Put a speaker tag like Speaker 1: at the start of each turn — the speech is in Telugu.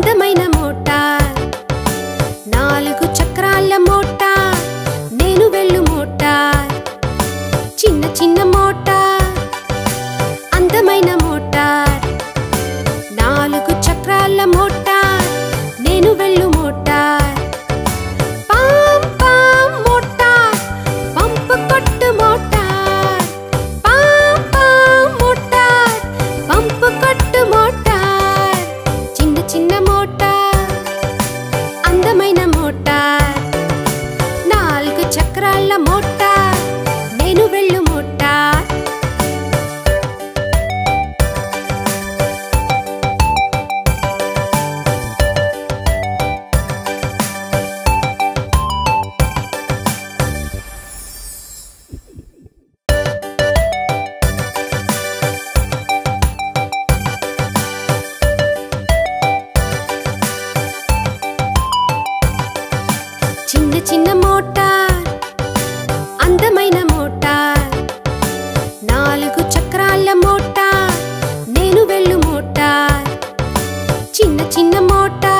Speaker 1: అందమైన మోటార్ నాలుగు చక్రాల మోటార్ నేను వెళ్ళు మోటార్ చిన్న చిన్న మోటార్ అందమైన మోటార్ నాలుగు చక్రాల మోటార్ నేను వెళ్ళు మోటార్ పామ్ పామ్ మోటార్ పంపు కొట్టు మోటార్ పామ్ పామ్ మోటార్ పంపు కొట్టు మోటార్ చిన్న చిన్న మోటార్ అందమైన మోటార్ నాలుగు చక్రాల మోటార్ నేను వెళ్ళు మోటార్ చిన్న చిన్న మోటార్ అందమైన మోటార్ నాలుగు చక్రాల మోటార్ నేను వెళ్ళు మోటార్ చిన్న చిన్న మోటార్